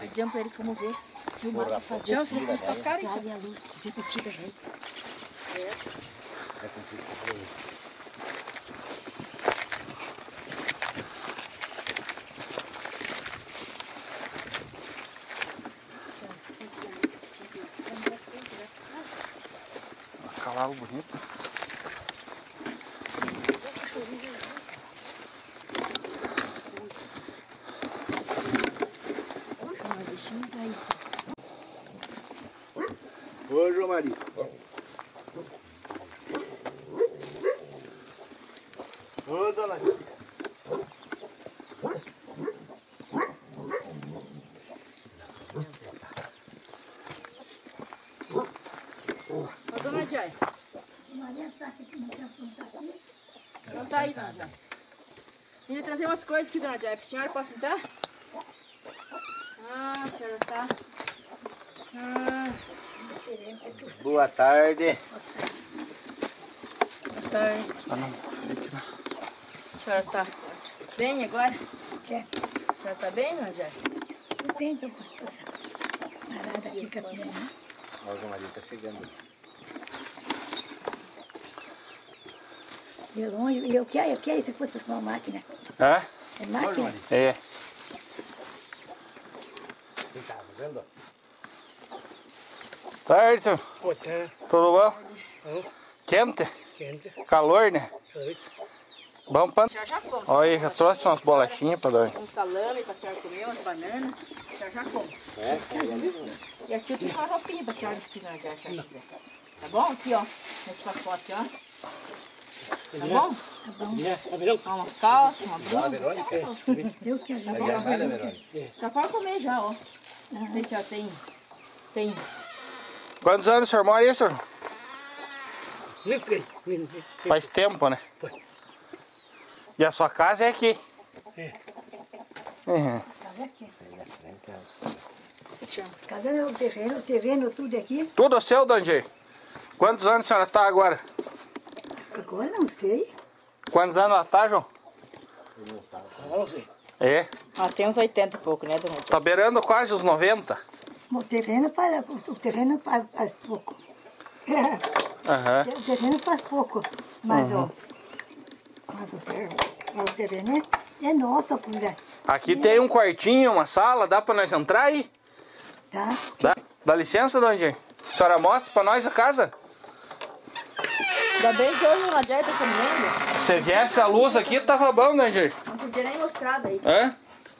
Dizemos pra ele que vamos ver. Filmar pra fazer. Tchau, você vai destacar, tchau. A luz, que sempre fica bem. Cavalo bonito. Ô, João Maria. Ô, dona. Ô, dona Jai. Não tá aí, dona Jai. Vim trazer umas coisas aqui, dona Jai. A senhora pode sentar? Ah, a senhora tá. Boa tarde. Boa tarde. Ah, não. Fique, né? A senhora tá bem agora? Quer? A senhora tá bem, dona Jai? Depende da coisa. Parada aqui, capinha. Ó, o João Maria tá chegando. De longe, e o que é isso que foi uma máquina? É? É máquina? É. Quem tá vendo? Certo? Boa tarde. Tudo bom? Bom. Quente? Quente. Calor, né? Oi. Vamos pra... A senhora já come. Olha aí, já trouxe umas bolachinhas pra dar. Um salame pra senhora comer, umas bananas. A senhora já come. É, sai ali. E aqui eu tenho uma roupinha pra senhora vestir, dona Jai, se a senhora quiser. Tá bom? Aqui, ó. Nesse pacote, ó. Tá bom? Tá bom. Tá vendo? Uma calça, uma blusa. Deus que ajude. Já vai, né, Verônica? Já pode comer já, ó. Não sei se já tem. Tem. Quantos anos o senhor mora aí, senhor? Nem sei. Faz tempo, né? Foi. E a sua casa é aqui? É. Uhum. Cadê aqui? Cadê o terreno tudo aqui? Tudo seu, Danjê? Quantos anos a senhora tá agora? Agora não sei. Quantos anos ela tá, João? Não sei. É. Ah, tem uns 80 e pouco, né, dona Jai? Tá beirando quase os 90. O terreno faz pouco. Aham. O terreno faz pouco. Mas, o terreno é nosso, pois é. Aqui tem um quartinho, uma sala, dá pra nós entrar aí? Tá? Dá licença, Danjê? A senhora mostra pra nós a casa? Ainda bem que hoje o Jai tá comendo. Se viesse a luz aqui, tava bom, Danjê? Não podia nem mostrar daí. Hã?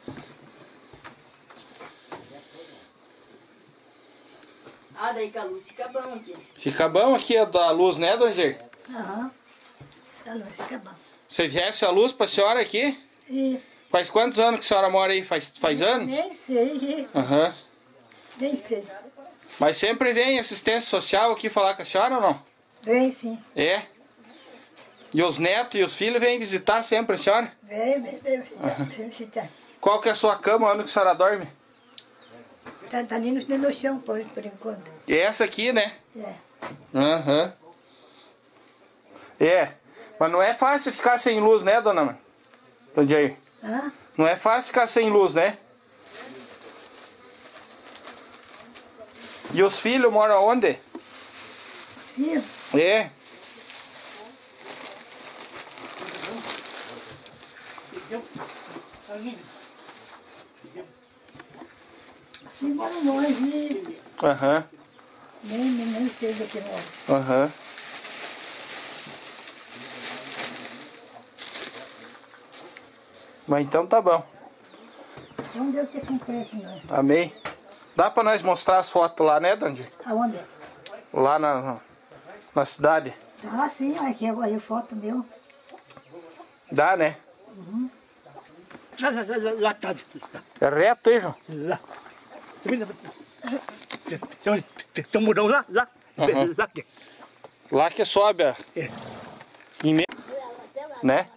Ah, daí com a luz fica bom aqui. Fica bom aqui a luz, né, Danjê? Aham. Tá longe, fica bom. Se viesse a luz pra senhora aqui, E faz quantos anos que a senhora mora aí? Faz anos? nem sei, Aham. nem sei. Mas sempre vem assistência social aqui falar com a senhora ou não? Vem sim. É? E os netos e os filhos vêm visitar sempre a senhora? Vem visitar. Qual que é a sua cama, onde que a senhora dorme? Tá ali no meu chão, por enquanto. É essa aqui, né? É. Aham. É. Mas não é fácil ficar sem luz, né, dona Jair? Ah, Não é fácil ficar sem luz, né? E os filhos moram onde? filho, É. assim mora longe. Aham. Nem sei do que mora. Aham. Mas então tá bom. Então Deus que acompanha, senhor. Amém. Dá pra nós mostrar as fotos lá, né, Dandy? Aonde? Lá na cidade. Ah, sim, aqui é foto meu. Dá, né? Lá tá. É reto, hein, João? Lá. Tem um mudão lá. Lá. Lá. Lá que sobe a... É. Né?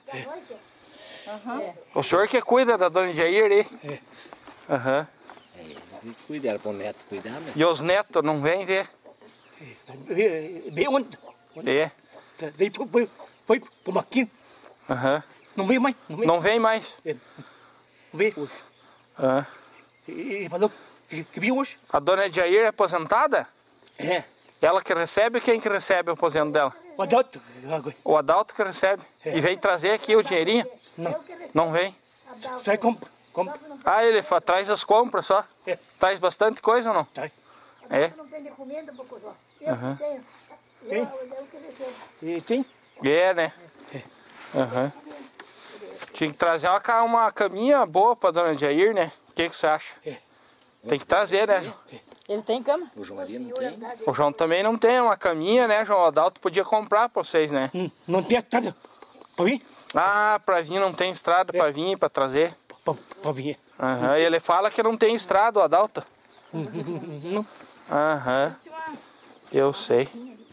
O senhor que cuida da dona Jair aí? É. Aham. Cuidar pro neto cuidar, né? E os netos não vêm ver? Vem onde? É. Daí foi pro Maquinho. Aham. Não veio mais. Não veio. Não vem mais? Não veio hoje. Ah. E falou que vinha hoje. A dona Ediair é aposentada? É. Ela que recebe, quem que recebe o aposento dela? O Adalto. Agora. O Adalto que recebe. E vem trazer aqui o dinheirinho? Não. Não vem? Sai compra. Ah, ele traz as compras só? É. Traz bastante coisa ou não? Sai. É? Não tem encomenda, Bocodó. Eu Aham. tenho. Tem. Eu que recebo. E tem. É, né? Aham. Tinha que trazer uma caminha boa pra dona Jair, né? O que você acha? É. Tem que trazer, né, João? Ele tem cama? O João Maria não tem. O João também não tem uma caminha, né, João? O Adalto podia comprar pra vocês, né? Não tem estrada pra vir? Ah, pra vir não tem estrada pra vir, pra trazer. Pra vir. Aham. E ele fala que não tem estrada, o Adalto. Não. Aham. Eu sei.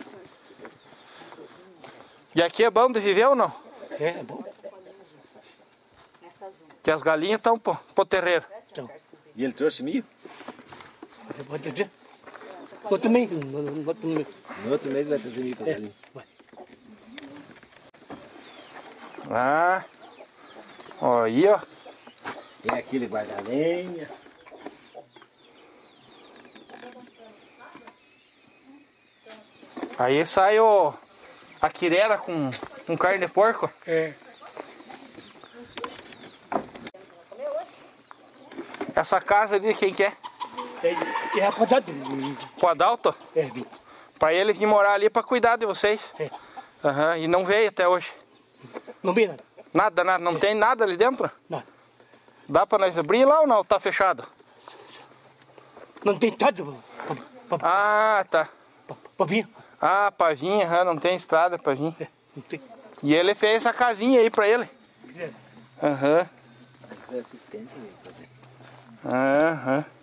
E aqui é bom de viver ou não? É bom. Que as galinhas estão pro terreiro. Então, E ele trouxe milho? você pode dizer. Eu também. No outro mês. No outro mês vai trazer milho pra galinha. Vai. Ah. Ó, aí, ó. Tem aquele guarda-lenha. Aí sai a quirera com carne de porco. É. Essa casa ali, quem que é? É apodado. O Adalto? É, vim. Pra ele vir morar ali pra cuidar de vocês. É. Aham. E não veio até hoje. Não vem nada. Nada, nada. Não tem nada ali dentro? Nada. Dá pra nós abrir lá ou não? Tá fechado? Não tem estrada Ah, tá. pra vir. Ah, pra vir, aham, não tem estrada pra vir. É, não tem. E ele fez essa casinha aí pra ele. É. Aham. É assistência, velho. Aham.